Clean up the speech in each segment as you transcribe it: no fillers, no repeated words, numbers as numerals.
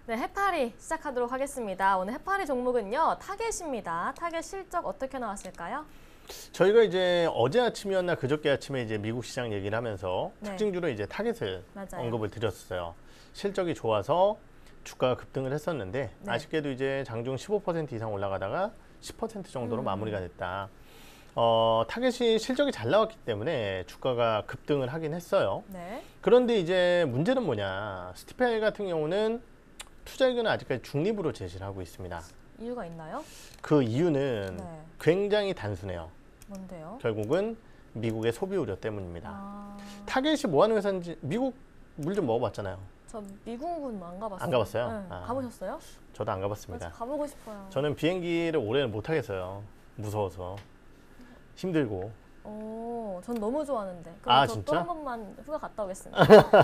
네, 해파리 시작하도록 하겠습니다. 오늘 해파리 종목은요, 타겟입니다. 타겟 실적 어떻게 나왔을까요? 저희가 이제 어제 아침이었나 그저께 아침에 이제 미국 시장 얘기를 하면서 네. 특징주로 이제 타겟을 맞아요. 언급을 드렸어요. 실적이 좋아서 주가가 급등을 했었는데 네. 아쉽게도 이제 장중 15% 이상 올라가다가 10% 정도로 마무리가 됐다. 타겟이 실적이 잘 나왔기 때문에 주가가 급등을 하긴 했어요. 네. 그런데 이제 문제는 뭐냐? 스티펠 같은 경우는 투자 의견은 아직까지 중립으로 제시를 하고 있습니다. 이유가 있나요? 그 이유는 네. 굉장히 단순해요. 뭔데요? 결국은 미국의 소비 우려 때문입니다. 아, 타겟이 뭐 하는 회사인지 미국 물 좀 먹어봤잖아요. 저 미국은 안 가봤어요. 안 가봤어요? 네. 아. 가보셨어요? 저도 안 저 가봤습니다. 가보고 싶어요. 저는 비행기를 오래는 못 하겠어요. 무서워서. 힘들고. 오, 전 너무 좋아하는데. 그럼 아, 저 또 진짜? 한 번만 휴가 갔다 오겠습니다.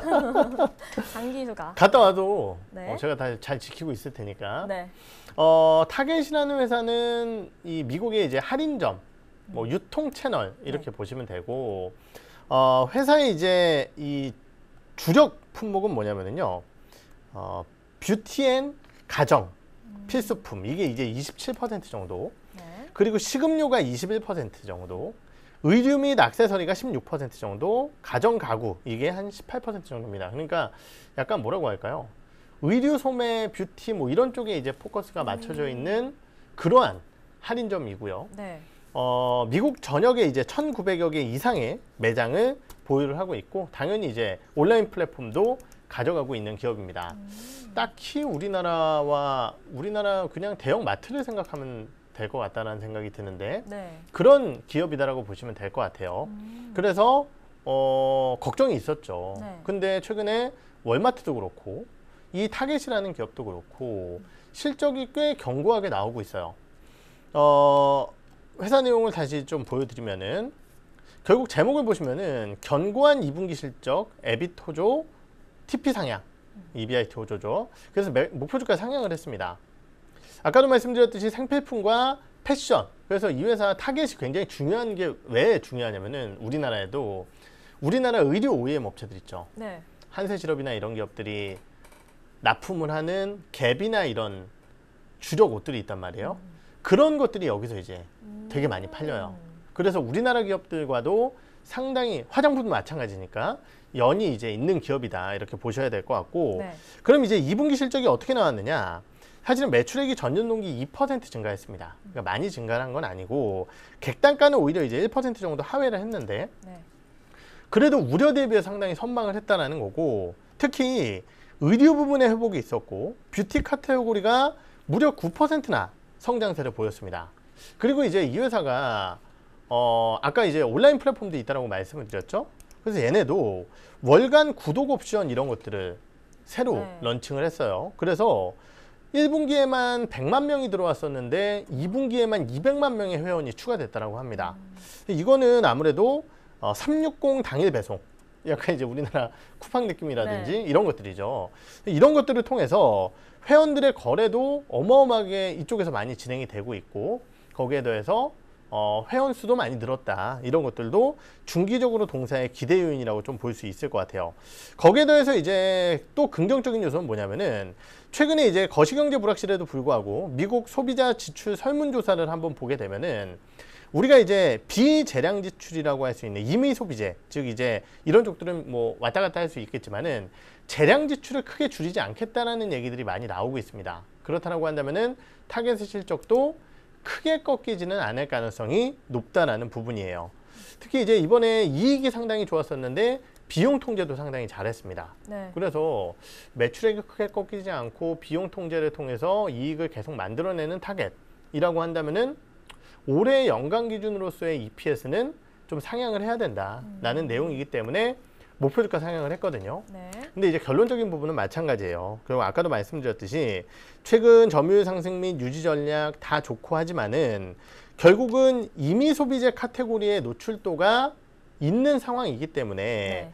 장기 휴가. 갔다 와도 네. 제가 다 잘 지키고 있을 테니까. 네. 타겟이라는 회사는 이 미국의 이제 할인점, 뭐 유통 채널 이렇게 네. 보시면 되고, 회사의 이제 이 주력 품목은 뭐냐면요, 뷰티 앤 가정 필수품 이게 이제 27% 정도, 네. 그리고 식음료가 21% 정도, 의류 및 액세서리가 16% 정도, 가정 가구 이게 한 18% 정도입니다. 그러니까 약간 뭐라고 할까요? 의류, 소매, 뷰티 뭐 이런 쪽에 이제 포커스가 맞춰져 있는 그러한 할인점이고요. 네. 미국 전역에 이제 1,900여 개 이상의 매장을 보유를 하고 있고, 당연히 이제 온라인 플랫폼도 가져가고 있는 기업입니다. 딱히 우리나라 그냥 대형 마트를 생각하면 될 것 같다는 생각이 드는데, 네. 그런 기업이다라고 보시면 될 것 같아요. 그래서 걱정이 있었죠. 네. 근데 최근에 월마트도 그렇고 이 타겟이라는 기업도 그렇고 실적이 꽤 견고하게 나오고 있어요. 회사 내용을 다시 좀 보여드리면은, 결국 제목을 보시면은 견고한 2분기 실적, 에빗 호조, TP 상향, EBIT 호조죠. 그래서 목표 주가 상향을 했습니다. 아까도 말씀드렸듯이 생필품과 패션, 그래서 이 회사 타겟이 굉장히 중요한 게 왜 중요하냐면은, 우리나라 의류 OEM 업체들 있죠. 네. 한세실업이나 이런 기업들이 납품을 하는 갭이나 이런 주력 옷들이 있단 말이에요. 그런 것들이 여기서 이제 되게 많이 팔려요. 그래서 우리나라 기업들과도 상당히, 화장품도 마찬가지니까 연이 이제 있는 기업이다 이렇게 보셔야 될 것 같고, 네. 그럼 이제 2분기 실적이 어떻게 나왔느냐? 사실은 매출액이 전년 동기 2% 증가했습니다. 그러니까 많이 증가한 건 아니고, 객단가는 오히려 이제 1% 정도 하회를 했는데, 네. 그래도 우려 대비해 상당히 선방을 했다라는 거고, 특히 의류 부분의 회복이 있었고, 뷰티 카테고리가 무려 9%나 성장세를 보였습니다. 그리고 이제 이 회사가 아까 이제 온라인 플랫폼도 있다라고 말씀을 드렸죠. 그래서 얘네도 월간 구독 옵션 이런 것들을 새로 네. 런칭을 했어요. 그래서 1분기에만 100만 명이 들어왔었는데 2분기에만 200만 명의 회원이 추가됐다라고 합니다. 이거는 아무래도 360 당일 배송, 약간 이제 우리나라 쿠팡 느낌이라든지 네. 이런 것들이죠. 이런 것들을 통해서 회원들의 거래도 어마어마하게 이쪽에서 많이 진행이 되고 있고, 거기에 더해서 회원 수도 많이 늘었다. 이런 것들도 중기적으로 동사의 기대 요인이라고 좀 볼 수 있을 것 같아요. 거기에 더해서 이제 또 긍정적인 요소는 뭐냐면은, 최근에 이제 거시경제 불확실에도 불구하고 미국 소비자 지출 설문조사를 한번 보게 되면은, 우리가 이제 비재량 지출이라고 할 수 있는 임의 소비재, 즉 이제 이런 쪽들은 뭐 왔다 갔다 할 수 있겠지만은 재량 지출을 크게 줄이지 않겠다라는 얘기들이 많이 나오고 있습니다. 그렇다고 한다면은 타겟 실적도 크게 꺾이지는 않을 가능성이 높다라는 부분이에요. 특히 이제 이번에 이익이 상당히 좋았었는데 비용 통제도 상당히 잘했습니다. 네. 그래서 매출액이 크게 꺾이지 않고 비용 통제를 통해서 이익을 계속 만들어내는 타겟이라고 한다면은 올해 연간 기준으로서의 EPS는 좀 상향을 해야 된다라는 내용이기 때문에 목표 주가 상향을 했거든요. 네. 근데 이제 결론적인 부분은 마찬가지예요. 그리고 아까도 말씀드렸듯이 최근 점유율 상승 및 유지 전략 다 좋고 하지만은 결국은 임의 소비재 카테고리의 노출도가 있는 상황이기 때문에 네.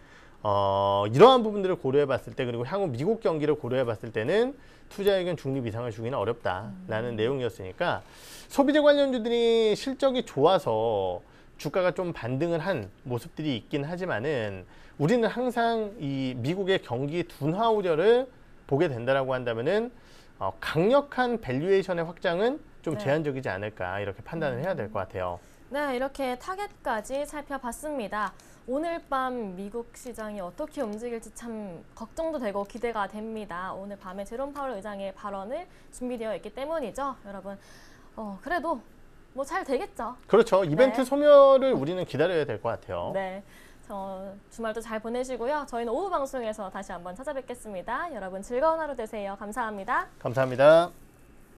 이러한 부분들을 고려해 봤을 때, 그리고 향후 미국 경기를 고려해 봤을 때는 투자 의견 중립 이상을 주기는 어렵다라는 내용이었으니까, 소비재 관련주들이 실적이 좋아서 주가가 좀 반등을 한 모습들이 있긴 하지만은, 우리는 항상 이 미국의 경기 둔화 우려를 보게 된다라고 한다면은 강력한 밸류에이션의 확장은 좀 네. 제한적이지 않을까 이렇게 판단을 해야 될 것 같아요. 네, 이렇게 타겟까지 살펴봤습니다. 오늘 밤 미국 시장이 어떻게 움직일지 참 걱정도 되고 기대가 됩니다. 오늘 밤에 제롬 파월 의장의 발언을 준비되어 있기 때문이죠. 여러분, 그래도 뭐 잘 되겠죠. 그렇죠. 이벤트 네. 소멸을 우리는 기다려야 될 것 같아요. 네, 주말도 잘 보내시고요. 저희는 오후 방송에서 다시 한번 찾아뵙겠습니다. 여러분 즐거운 하루 되세요. 감사합니다. 감사합니다.